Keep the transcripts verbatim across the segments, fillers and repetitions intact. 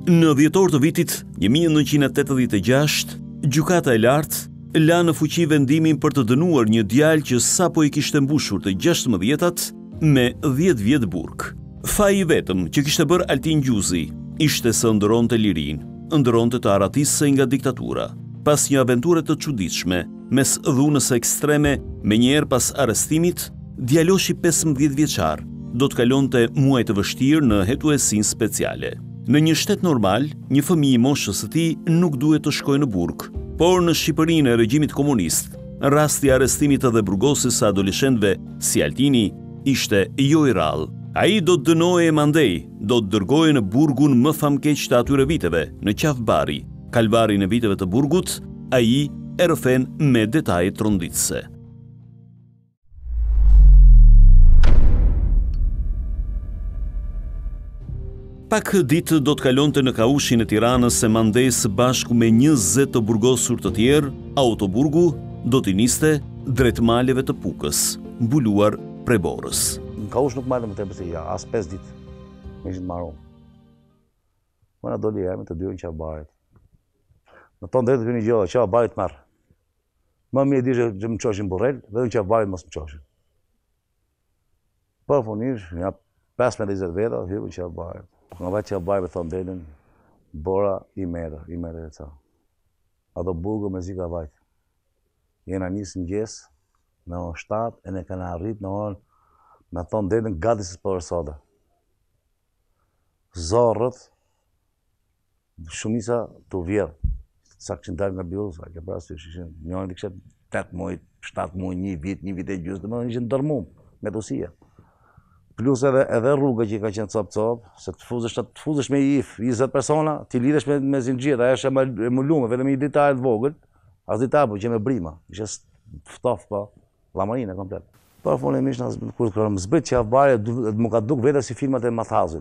Në dhjetor të vitit një mijë nëntëqind e tetëdhjetë e gjashtë, gjykata e lartë la në fuqi vendimin për të dënuar një djalë që sapo i kishte mbushur të gjashtëmbëdhjetat me dhjetë vjet burg. Faji i vetëm që kishte bërë Altin Gjuzi ishte se ëndëronte lirinë, ëndëronte të aratisë nga diktatura. Pas një aventure të çuditshme mes dhunës ekstreme, menjëherë pas arrestimit, djaloshi pesëmbëdhjetë vjeçar do të kalonte muaj të vështirë në hetuesinë speciale. Në një shtet normal, një fëmijë i moshës së tij nuk duhet të shkojë në burg, por në Shqipërinë e regjimit komunist, rasti i arrestimit edhe burgosis së adoleshentëve si Altini ishte jo i rrallë. Ai do të dënohej e mandej, do të dërgohej në burgun më famkeq të atyre viteve, në Qafbari. Kalvarin e viteve të burgut, ai e rrëfen me detaje tronditëse. Pak ditë do të kalonte në kaushin e Tiranës së mandej së bashku me njëzet të burgosur të tjerë, autoburgu do t'i niste drejt maleve të Pukës, mbuluar prej borës. Në kaush nuk marrëm të tepër ja, as pesë ditë me ishin marrë. Më na doli emri të dy në Qafbarit. Në tonë drejtë të një gjë, Qafbarit merr. Më mirë dishe që më çoshin burrel, dhe në Qafbarit mos më çoshin. Po funish, ja pesëmbëdhjetë njëzet veta, hyrë në Qafbarit. Nga vetë Qafbarit me thonë delin, bora i merë, i merë e ca. Ato burgu me zika vajtë. Jena njësë mëngjes, në orën shtatë, e ne kanë arrit në orën, me thonë delin gati se s'po rësada. Zorët, shumisa të vjerë. Sa këshin dalë nga biurë, sa ke parasysh, ishin njërën të kështë tetë muaj, shtatë muaj, një vit, një vit e gjysë, dhe më ishin dërmum, me të usia. Plus edhe, edhe rruga që ka qenë cop-cop, se të fuzesh, të fuzesh me if, njëzet persona, ti lidhesh me, me zinxhir, ajo është e mullume, vetëm një ditar të vogël, as ditar po që me brima, ishte ftof pa, llamarin e komplet. Po fundimisht kur kur më zbrit Qafbari, më ka duk vetë si filmat e Mathazit.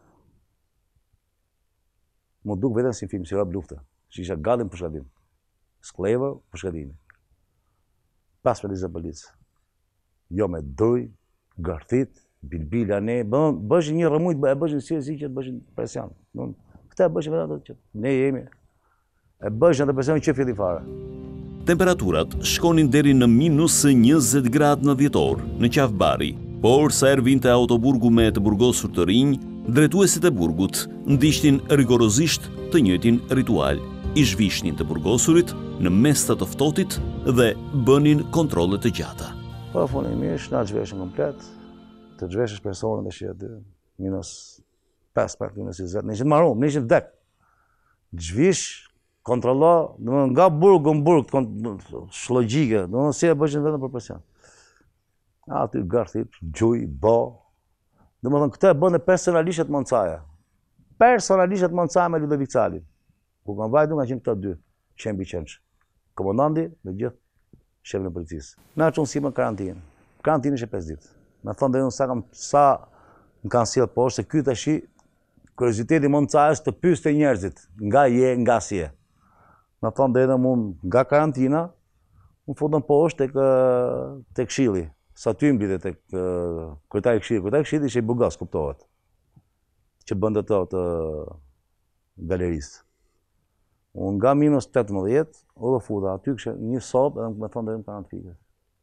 Më duk vetë si film, si rob lufte, që isha gati në përshkatim. Sklevër, përshkatimi. pesëmbëdhjetë njëzet policë. Jo me doj, garthit, bilbila ne, bëshin një rëmujt, e bëshin si e si që të bëshin presion. Këta e bëshin vetë ato që ne jemi, e bëshin atë presion që filli fare. Temperaturat shkonin deri në minus njëzet gradë në dhjetor, në Qafbari, por sa ervinte autoburgu me të burgosur të rinj, drejtuesit e burgut ndishtin rigorozisht të njëjtin ritual. I zhvishnin të burgosurit në mes të ftohtit dhe bënin kontrole të gjata. Po fundimisht na zhveshën komplet, të zhveshësh personën dhe shia dy, minus pesë pak, minus njëzet, në ishin marrum, në ishin vdek. Zhvish, kontrolo, nga burg në burg, shlogjike, si e bëshin vetëm për presion. Aty garthit, gjuj, bo, dhe më thënë, këtë e bënë personalisht Moncaja. Personalisht Moncaja me Ludovic Calin. Ku kanë vajtu nga qenë këta dy, qembi qenç. Komandandi me gjithë shefin e policisë. Na çon si më karantinë. Karantinë ishte pesë ditë. Me thonë dhe unë sa, kam, sa më kanë sjellë poshtë, se ky tashi, kurioziteti Moncajës të pyeste njerëzit, nga je, nga si je. Me thonë dhe unë nga karantina, unë futën poshtë tek, tek këshilli. Sa ty mblidhe tek kryetari i këshillit. Kryetari i këshillit ishte i Burgos, kuptohet. Që bënte ato të galerisë. Unë nga minus tetëmbëdhjetë, u dhe futa, aty kështë një sobë, edhe me thonë dhe unë karantë fikës.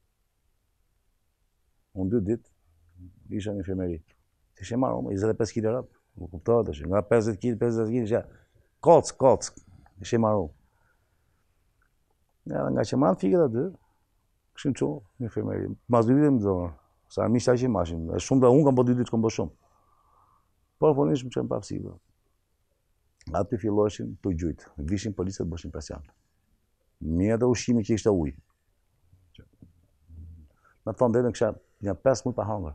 Unë dy ditë, isha një infirmeri. Ishe marrë, njëzet e pesë kilë rapë, më kuptohet është, nga pesëdhjetë kilë, pesëdhjetë kilë, ishe koc, koc, ishe marrë. Edhe nga që marrë fikët aty, këshin që një infirmeri. Mas dy ditë më zonë, sa armisht ta që i mashin, e shumë dhe unë kam po dy ditë, kam po shumë. Por fonish më qenë pafësive. Aty filloshin të gjujtë, vishin policët bëshin presion. Mjetë dhe ushqimi që ishte ujë. Me thonë dhe në kësha një pesë mujtë pa hangër.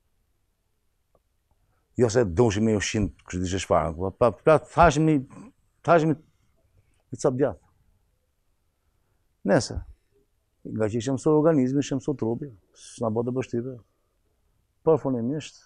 Jo se dushim me ushqim kështë dishe shfarën, pa thashim një, thashim një cap djatë. Nese, nga që ishë mëso organizmi, ishë mëso trupi, së nga bote bështive. Por fundimisht,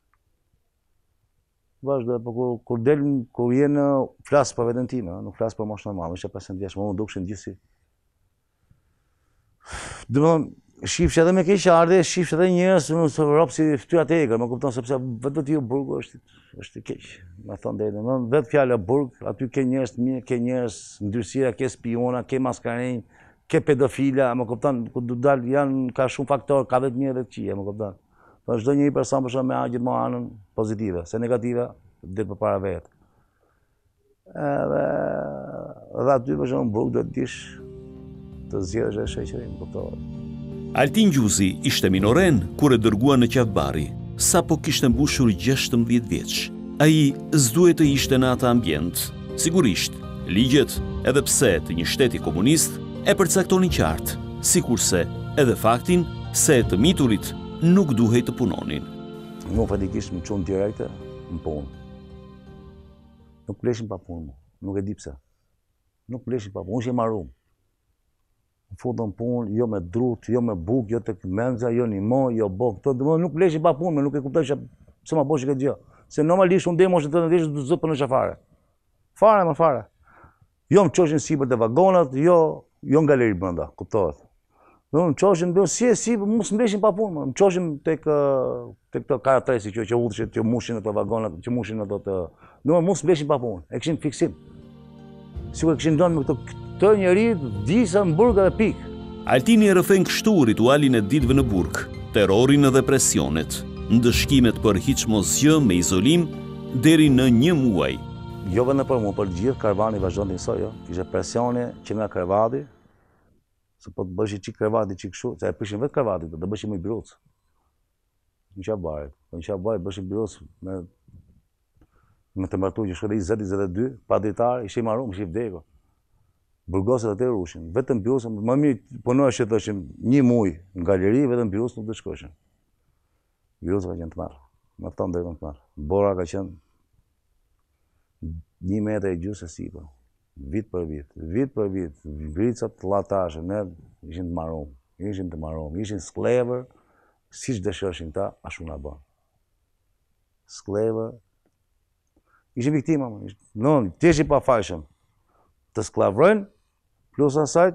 vazhdo, por kur delin, kur jenë flasë për vetën time, nuk flasë për moshë normal, ishte pesëmbëdhjetë vjeç, më unë dukshin gjithësi. Dhe më thonë, shifsh edhe me keqardhje, shifsh edhe njerëz, unë së rob si fytyra të egër, më kupton sepse vetë vetë burgu është është i keq. Me thënë drejtën, domethënë vetë fjala burg, aty ke njerëz të mirë, ke njerëz ndyrësira, ke spiona, ke maskarenj, ke pedofila, më kupton, ku do dal janë ka shumë faktor, ka vetë mirë edhe të këqija, më kupton. Po çdo njeri person për shkak me gjithmonë anën pozitive, se negative del përpara vet. Edhe edhe aty për shkak burg do të dish të zgjedhësh edhe shoqërinë, kupton. Altin Gjuzi ishte minoren kur e dërgua në Qafbari, sa po kishte mbushur gjashtëmbëdhjetë vjeç. Ai s'duhet të ishte në atë ambient. Sigurisht, ligjet, edhe pse të një shteti komunist, e përcaktonin qartë, sikurse edhe faktin se të miturit nuk duhej të punonin. Mu fatikisht më çon direkte në punë. Nuk pleshin pa punë, nuk e di pse. Nuk pleshin pa punë, unë ishe marrum. Më futën punë, jo me drut, jo me buk, jo tek menza, jo një mo, jo bok. Këto nuk pleshin pa punë, nuk e kuptoj që pse ma bosh këtë gjë. Se normalisht unë demo është të të ndeshë të zëpë në fare. Fare, më fare. Jo më qoshin sipër të vagonat, jo, jo në galeri brenda, kuptohet. Më qoshin, do si e si, mos mbeshin pa punë, më qoshin tek tek këto karatresi që që udhëshit, që mushin në këto vagonat, që mushin në të... Do mos mbeshin pa punë, e këshin fiksim. Sikur e këshin ndonë me këto këtë njeri disa në burg dhe pik. Altini e rëfen kështu ritualin e ditëve në burg, terrorin dhe presionet, ndëshkimet për hiç mos gjë me izolim deri në një muaj. Jo vetëm për mua, për gjithë karvani vazhdon të njësoj, jo. Kishte presione që nga karvati, se po të bëshi çik karvati çik kështu, se e prishin vetë karvatit, do të bëshi më i biruc. Në Qafbari, po në Qafbari bëshi biruc me me temperaturë që shkoi njëzet njëzet e dy, pa dritar, ishte i marrum, ishte i vdekur. Burgoset atë rushin, vetëm birusën, më mirë punohesh që thoshin një muaj në galeri, vetëm birusë nuk të shkoshin. Birusë ka qenë të marrë, më thonë dhe të marrë. Bora ka qenë një metre e gjysë e sipër, vit për vit, vit për vit, vricat llatashe, ne ishin të marrum, ishin të marrum, ishin sklever, siç dëshironin ta, ashtu na bën. Sklever, ishin viktima, non, ti je pa fajshëm. Të sklavrojnë, plus asaj,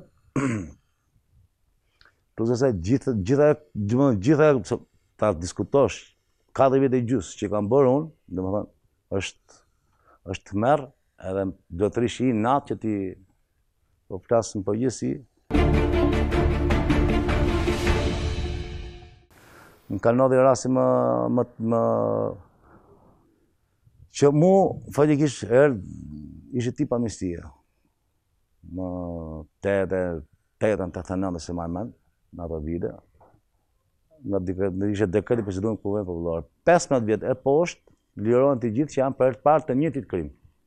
plus asaj gjitha, gjitha, gjitha, gjitha ta diskutosh katër vjet e gjysë që kam bërë unë, domethënë është është merr edhe do të rish i natë që ti po flas në përgjithësi. Më kanë ndodhur rasti më më më që mu fatikisht erdh ishte tip amnistia. Më tetën, tetën, tetën nëntë se më mend, në ato vite. Në ishte dekreti presidenti i Kuvendit Popullor. pesëmbëdhjetë vjet e poshtë lirohen të gjithë që janë për parë të njëjtit krim.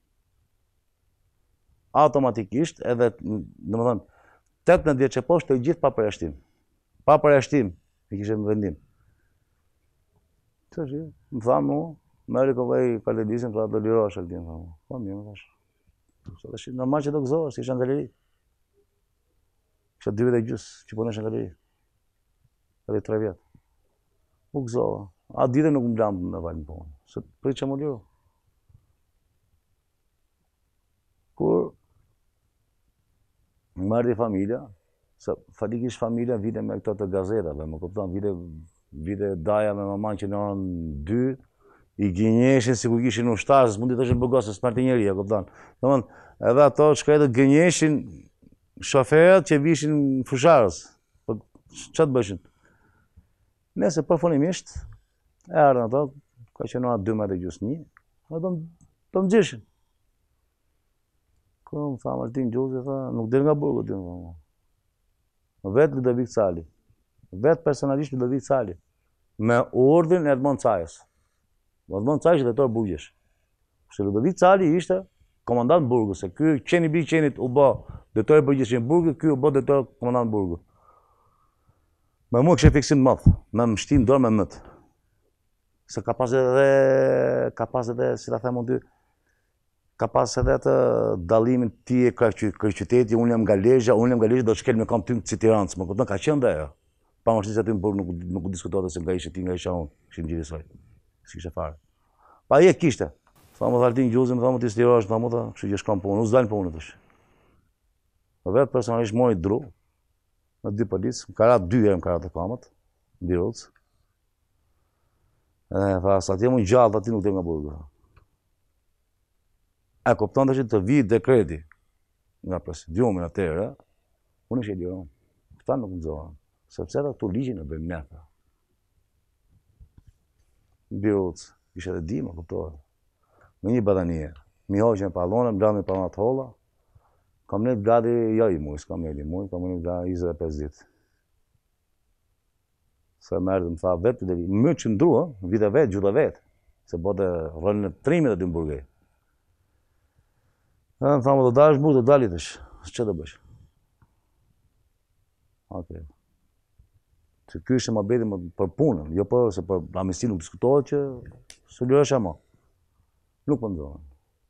Automatikisht edhe, domethënë, tetëmbëdhjetë vjeç e poshtë të gjithë pa përjashtim. Pa përjashtim, e kishte në vendim. Çfarë? Më thanë mua, merri kovej kaledizin, pra do lirohesh Altin, thamë. Po mirë, më thash. Është normal që do gëzohesh, isha në galeri. Kisha dy vjet e gjysë që punosh në galeri. Edhe tre vjet. U gëzova. A ditë nuk më lam me vaj në punë. Se prit që më liru. Kur më erdhi familja, se fatikisht familja vite me këto të gazetave, më kupton, vite vite daja me maman që në orën dy, i gënjeshin si ku kishin ushtarë, se s'mund t'i thoshin burgos, se s'marrë njeria, kupton. Domthon, edhe ato shkretët gënjeshin shoferët që vishin fusharës. Po ç'a të bëshin? Nëse përfunimisht, e ardhën ato, ka qenë ora dy metre gjysmë një, ato të më gjishin. Kërë më thamë Altin Gjuzi, tha, nuk del nga burgu, ti më thamë. Vetë Ludovik Cali, vetë personalisht Ludovik Cali, me urdhrin e Edmond Cajës. Edmond Cajës është drejtor burgjesh. Se Ludovik Cali ishte komandant burgu, se ky qeni bi qenit u bë drejtor i burgjesh në burgu, ky u bë drejtor komandant burgu. Me mua kështë fiksim të madh, me më shtim dorë me mët. Se ka pas edhe, ka pas edhe, si ta them unë ty, ka pas edhe atë dallimin ti e kryeqyteti, unë jam nga Lezhë, unë jam nga Lezhë, do të shkel me kam ty si Tirancë, më kupton, ka qenë dhe ajo. Pa më shtisë aty në burg nuk nuk diskutohet se nga ishe ti, nga isha unë, ishim gjithësoj. Si kishte fare. Pa ai e kishte. Thamë Altin Gjuzi, më thamë ti stirohesh, thamë ta, kështu që shkon punë, u s'dal punë tash. Po vetë personalisht mori dru. në dy policë, më karat dy herë më karat të kamët, në Birocë. E tha, sa t'jem unë gjallë, ati nuk t'jem nga burgu. E kupton të që të vijë dekreti nga presidiumin atëherë, unë ishe liron. Këta nuk nëzohen, sepse ata këtu ligjin e bëjmë neta. Në Birocë, ishe dhe di, më kuptohet. Në një badanie, mi hoqen pallone, më blami pallonat holla, kam net gati, jo i muj, s'kam net i muj, kam net gati njëzet e pesë ditë. Se më erdhë më tha vetë, më që ndrua, vite vetë, gjuta vetë, se bote rënë në trimit e dy më burgej. E më tha më të dalësh burë, të dalit është, që të bësh? Ok. Se kjo ishte më beti për punën, jo për, se për amnistia nuk diskutohet që së lërësha ma. Nuk më ndohen.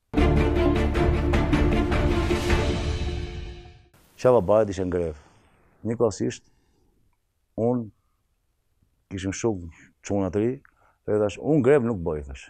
Qava bajt ishe në grevë. Një klasisht, unë kishim shuk quna të ri, dhe thash, unë grevë nuk bëj, thash.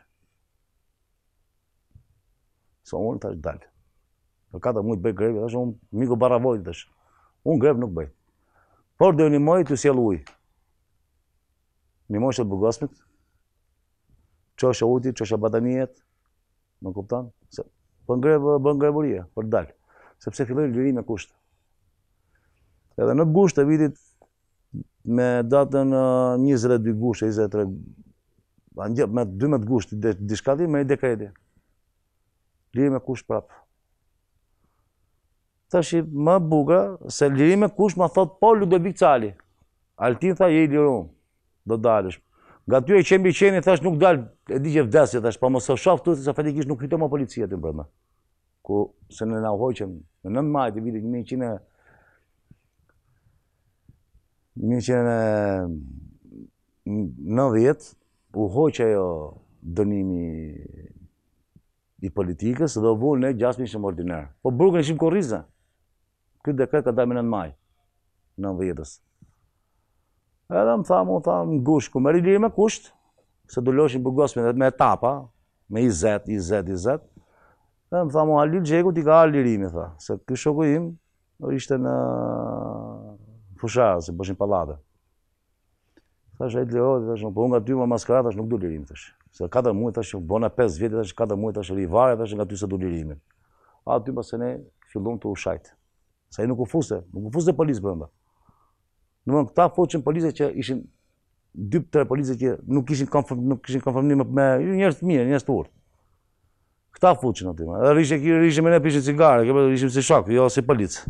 So unë thash dalë. Për kata mujtë bëj grevë, thash, unë miku barra vojtë, thash. Unë grevë nuk bëj. Por dhe një mojë të sjell ujë. Një mojë shëtë burgosmit, qoshe ujti, qoshe badanijet, më kuptan? Për bën grevuria, për dalë. Sepse fillojnë lirimi me kushtë. Edhe në gusht e vitit me datën njëzet e dy gusht, njëzet e tre, me dymbëdhjetë gusht, diçkati me një dekreti. Liri me kusht prapë. Tash më buka, se liri me kusht më thot po Ludovic Cali. Altin tha je i lirum, do dalësh. Nga ty e qembi qeni, thash nuk dalë, e di që vdesje, thash, pa mos e shoh këtu, se fatikisht nuk hyte më policia të brenda. Ku se në na hoqëm, në nëntë majtë e vitit një qind e nëntëdhjetë, u hoqë ajo dënimi i politikës, dhe u vullë ne gjasmi ishëm ordinar. Po burgën ishim korrizë. Këtë dekret ka dalë me nëntë maj, nëntëdhjetës. Edhe më tha, më tha, në gusht, ku meri liri me kusht, se do loshin burgosmin edhe me etapa, me i zet, i zet, i zet. Edhe më tha, mu Halil Gjeku ti ka alë lirimi, tha, se kë shoku im ishte në Fusharë, se bëshin pallate. Thash, e të liroti, thash, po unë nga ty më maskara, thash, nuk du lirimi, thash. Se katër muaj, thash, bona pesë vjetë, thash, katër muaj, thash, rivare, thash, nga ty se du lirimin. A, ty pas se ne fillum të ushajt. Sa i nuk u fuste, nuk u fuste policë brenda. Në mënë, këta foqën policë që ishin dy tre policë që nuk ishin konformim me njerëz të mirë, njerëz të urtë. Këta foqën aty, edhe rishe rishe me ne pishin cigare, ishim si shok, jo si policë.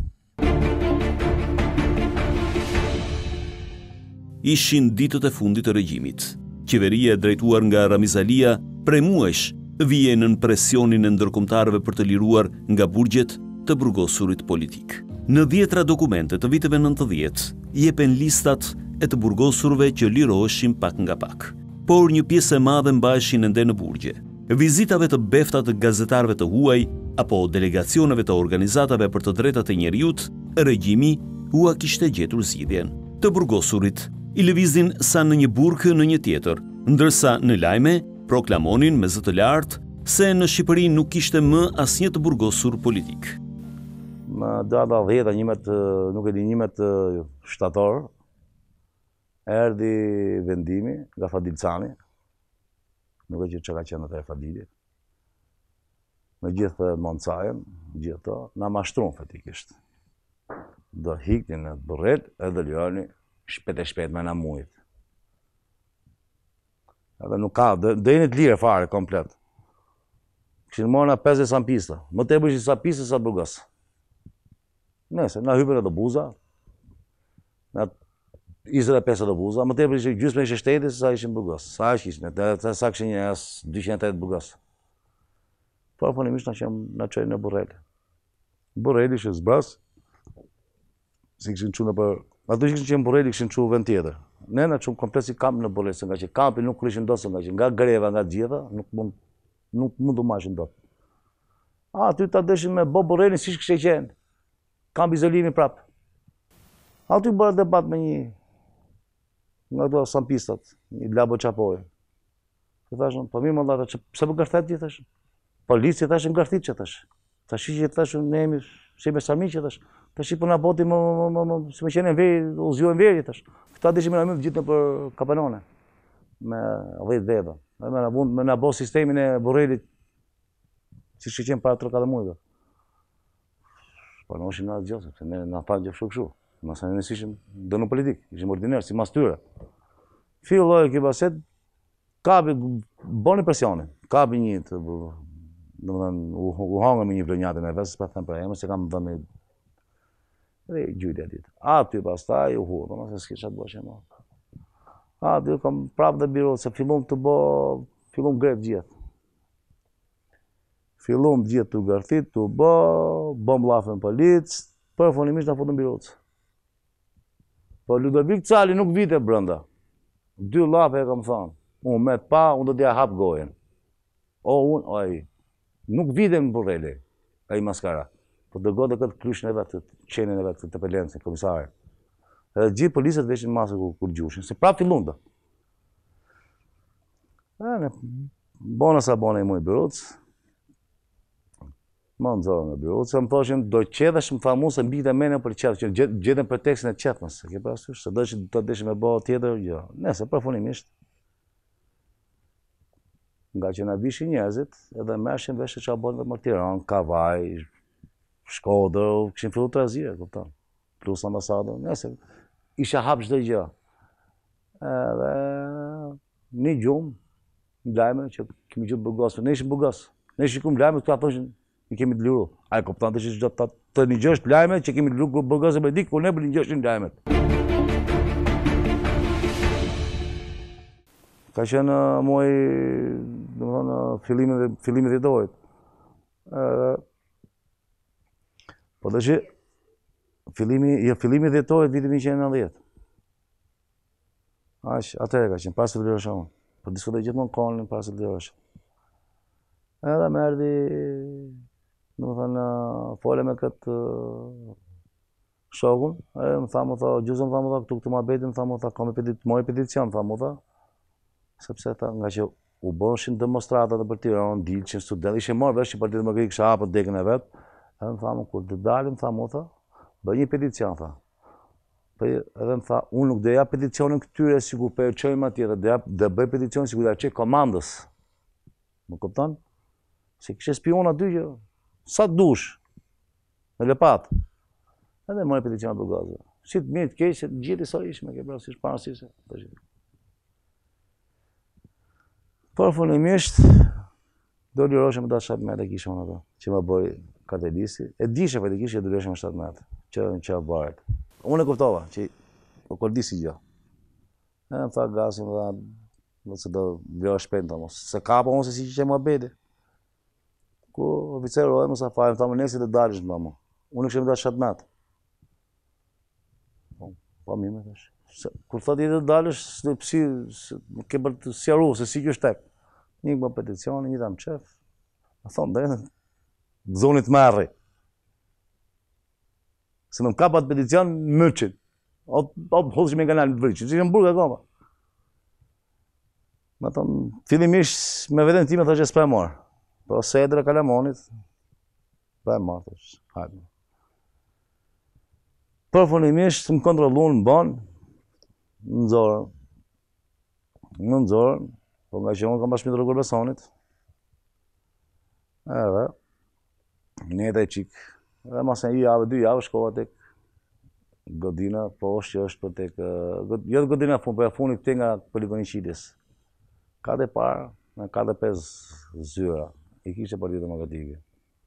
Ishin ditët e fundit të regjimit. Qeveria e drejtuar nga Ramiz Alia prej muajsh vije nën presionin e ndërkombëtarëve për të liruar nga burgjet të burgosurit politik. Në dhjetra dokumente të viteve nëntëdhjetë jepen listat e të burgosurve që liroheshin pak nga pak. Por një pjesë e madhe mbaheshin ende në burgje. Vizitave të befta të gazetarëve të huaj apo delegacioneve të organizatave për të drejtat e njerëzit, regjimi ua kishte gjetur zgjidhjen. Të burgosurit i lëvizin sa në një burg në një tjetër, ndërsa në lajme proklamonin me zë të lartë se në Shqipëri nuk kishte më asnjë të burgosur politik. Më data dhjetë, njëmet, nuk e di njëmet shtator, erdi vendimi nga Fadil Cani, nuk e që që ka qenë të e Fadili, me gjithë Moncajen, gjithë to, na mashtron fatikisht. Do hiknin në Burrel edhe Lioni, shpet e shpet me në mujt. Edhe nuk ka, dhe jeni të lire fare, komplet. Këshin morë nga pesë sampista, më të e bëshin sampista sa burgos. Nese, na hypën edhe buza, na njëzet e pesë edhe buza, më të e bëshin gjysme ishe shteti se sa ishin burgos. Sa ish ishin, sa këshin një asë dyqind e tetë burgos. Por fonimisht na qëjnë në Burrel. Burrel ishe zbras, si këshin qunë për ato që kishin Burrel kishin çu vend tjetër. Ne na çum komplet si kamp në Burrel, nga që kampi nuk krishin dot, nga që nga greva, nga gjitha, nuk mund nuk mund të mashin dot. A aty ta deshin me bo Burrelin siç kishte qenë. Kamp izolimi prap. Aty bëra debat me një nga ato sampistat, një Labo Çapoj. Të thashën, po mirë më dha, pse po gërthet ti thash? Polici thashën gërthit që thash. Tash që thashën ne jemi si me Sami që thash. Tash i puna boti më më më më si më qenë në veri, u zgjuan veri tash. Këta dishin me na gjithë për kapanone me dhjetë veta. Me na vund me na bë sistemin e burrelit siç që qenë para tre katër muajve. Po noshim na gjë, sepse ne na pa gjë kështu kështu. Mos ne nisishim dënu politik, ishim ordinar si mas tyre. Filloi ky baset kapi boni presionin. Kapi një të domethënë u, u hangë me një vlonjatë me vetë, pa thënë për emër se kam dhënë dhe gjytja ditë. Aty pastaj u hu, domethënë s'kisha të bësh më. Aty kam prapë dhe biro se fillon të bë, fillon grev gjithë. Fillon gjithë të garthit, të bë, bëm llafën polic, përfundimisht na futën birocë. Po Ludovik Cali nuk vite brenda. Dy llafe e kam thënë. Unë me të pa, unë do t'ja hap gojen. O unë, o ai. Nuk vite në burrele, ai maskara. Po dërgote këtë kryshën e vetë, qenën e vetë, të pelencën, komisarën. Edhe gjithë policët veshin masë kur, kur gjushin, se prapë fillon të. E, ne, bona sa bona i mujë birocë, më nëzorë nga birocë, se më thoshin, do qedhesh më tha mu se mbite mene për qedhë, që gjetën pretekstin e qedhës, se ke parasysh, se do që të deshim me bëhë tjetër, jo. Nese, përfundimisht, nga që na vishin njerëzit, edhe mershin veshë që a bërën dhe më Tiranë, Kavaj, Shkodër, këshin fillu të razire, kupton, plus ambasadë, nese, isha hap çdo gjë. Edhe një gjumë, një lajme që kemi gjutë Burgos, ne ishim Burgos, ne ishim kumë lajme, këta thoshin, i kemi të liru. A e kupton të që çdo të, të një gjësht lajme që kemi të liru Burgos e Bedik, kur ne për një gjështin lajmet. Ka qenë muaj, domethënë, fillimin e fillimit të vjetorit. Po dhe që fillimi, jo fillimi të vjetorit vitin një qind e nëntëdhjetë. Aq, atëherë ka qenë, pas të vlerësha unë. Po diskutoj gjithmonë konin pas të vlerësha. Edhe më erdhi, domethënë, fole me këtë shokun, edhe më tha, më tha, gjuzëm, tha, më tha, këtu këtë muhabetin, më tha, më tha, kam e petit, moj peticion, tha, më tha, sepse tha, nga që u bëshin demonstratat e për Tiranë, dilqin student, ishe marrë vesh që Partia Demokratike kisha hapur dekën e vetë, edhe më tha, më kur të dalim, tha, më tha, bëj një peticion, tha. Edhe më tha, unë nuk dhe ja peticionin këtyre si ku për e qëjmë atje, dhe bëj peticionin si ku dhe qëj komandës. Më kupton? Se kështë spion aty që, sa të dush, në lepat. Edhe më e peticion për gazë. Si të mirë të keqë, se gjithë i sa ishme, ke prasë, ishë parësise. Përfundimisht, do liroshe me da shtatë metë e kisha unë ato, që më bëri kartelisti. E dishe për të kishe do liroshe me shtatë metë, që në që baret. Unë e kuptova, që o kordisi gjë. E më tha gasin, më tha, nëse do lirë shpejnë të mos. Se kapa unë se si që që më bedi. Ku oficerë ojë më sa fajë, më tha më nesi të dalish më mu. Unë kështë me da shtatë metë. Po mi me thash. Kur thot i të dalësh, si, ke për të sjaru, se si kjo shtek. Një këmë peticioni, një tam qef. A thonë, dhe në zonit marri. Se në më kapat peticion, mëqin. O hodhëshme nga nalë në vërqin, që që në burg e koma. Më thonë, fillimisht me veten time thashe s'pa e marë. Po se edre Kalamonit, pa e marë, thash, hajme. Përfundimisht, më kontrolun në banë, në zorën, në zorën, po nga që unë kam bashkëmitur e Gorbesonit, edhe, në jetë e qikë, edhe masë një javë, dy javë, shkova tek Godina, po është që është për tek, jo të Godina fund, për e funit të nga poligoni Qiljes. Ka dhe parë, në ka dhe pes zyra, i kishe Partia Demokratike.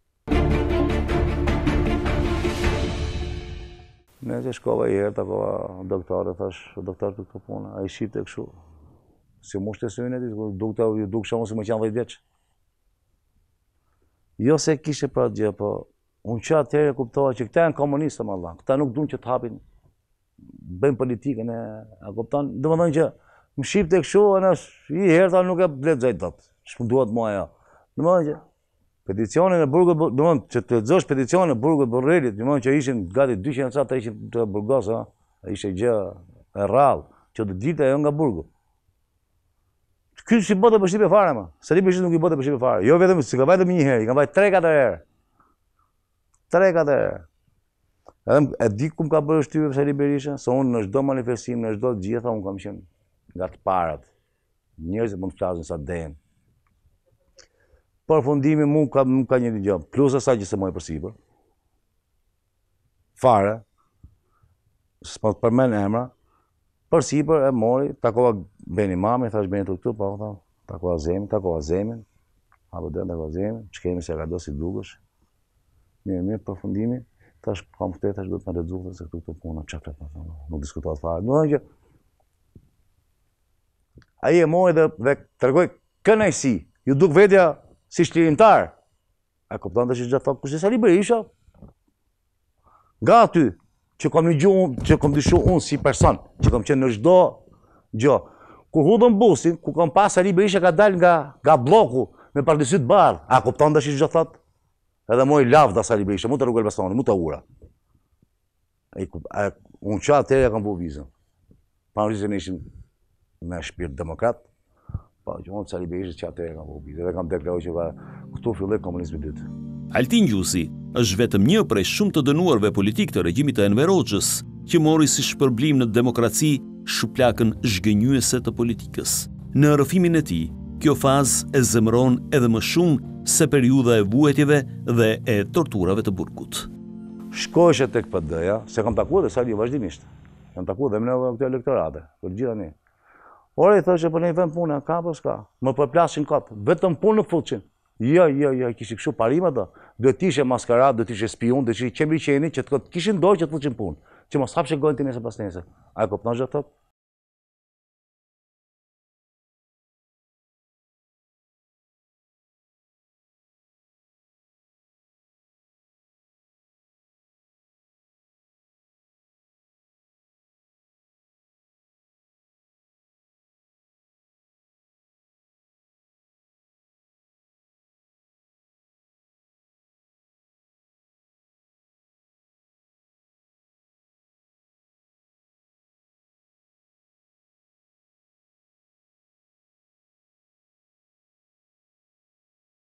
Ne që shkova i herë, takova doktore, thash, doktor për këtë punë, a i shqipte këshu. Si mu shte sëjnë e ti, duk shumë si më qanë dhejt vjeqë. Jo se kishe pra gjë, po unë që atëherë kuptoha që këta janë komunistë, më Allah, këta nuk dunë që të hapin, bëjmë politikën e, a kuptan, dhe më dhënë që më shqipte këshu, i herë ta nuk e bletë zajtë datë, shpënduat mua ja. Dhe më dhënë që peticionin e burgut, do më që të lexosh peticionin e burgut Borrelit, do më që ishin gati dyqind sa të ishin të Burgos, a ishte gjë e rrallë, që të dilte ajo nga burgu. Ky si bote për shqipe fare, ma. Sali Berisha nuk i bote për shqipe fare. Jo vetëm, si ka vajtë më një herë, i ka vajtë tre katër herë. tre katër herë. Edhe e di kum ka bërë shtypje Sali Berisha, se unë në çdo manifestim, në çdo të gjitha, unë kam qenë nga të parat. Njerëzit mund të flasin sa den. Përfundimi mu ka, mu ka një gjë, plus asaj që se moj përsipër. Fare, s'po të përmend emra, përsipër e mori, takova Beni Mami, thash Beni të këtu, po, takova Zemin, takova Zemin, apo dhe takova Zemin, që kemi se ka do si dukesh. Mirë, mirë, përfundimi, thash kam këte, thash do të më redzullë, se këtu të puna, që flet, nuk diskutohet fare. Në dhe që, aji e mori dhe, dhe të regoj kënajsi, ju duk vetja si shlirimtar. A kupton të që gjithë thot, kushtë Sali Berisha, nga aty, që kom një gjuhë, që kom dyshu unë si person, që kom qenë në çdo gjë. Kur hudhëm busin, ku kom pas Sali Berisha ka dal nga, nga bloku, me pardisyt bardh, a kupton të që gjithë thot? Edhe moj lavda Sali Berisha, mu të rrugë Elbastani, mu të ura. Unë që atëre kam bu vizën. Pa në vizën ishim me shpirt demokrat, pa që unë Sali Berisha që atëre kam bu vizën. Edhe kam deklaruar që va, këtu filloi komunizmi dytë. Altin Gjusi është vetëm një prej shumë të dënuarve politik të regjimit të Enver Hoxhës, që mori si shpërblim në demokraci shuplakën zhgënjyese të politikës. Në rrëfimin e tij, kjo fazë e zemëron edhe më shumë se periudha e vuajtjeve dhe e torturave të burgut. Shkojshe tek P D-ja, se kam takuar dhe Sali vazhdimisht. Kam takuar dhe më në këto elektorate, për gjitha ne. Ore, i thoshe për ne i vend punë, ka për s'ka, më përplasin kap, vetëm punë në fuqin. Jo, jo, jo, kishi kështu parima do. Do t'ishe maskarat, do t'ishe spion, do t'ishe qemri qeni, që të kishin dorë që të fuqin punë. Që mos hapshe gojnë ti nese pas nese. A e kopton që thot?